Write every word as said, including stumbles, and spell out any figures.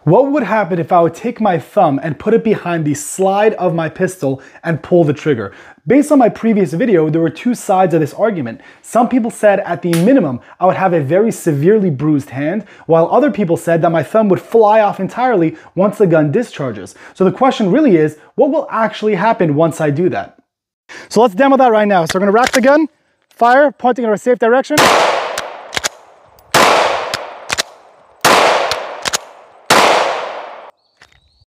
What would happen if I would take my thumb and put it behind the slide of my pistol and pull the trigger? Based on my previous video, there were two sides of this argument. Some people said at the minimum, I would have a very severely bruised hand, while other people said that my thumb would fly off entirely once the gun discharges. So the question really is, what will actually happen once I do that? So let's demo that right now. So we're gonna rack the gun, fire, pointing in a safe direction.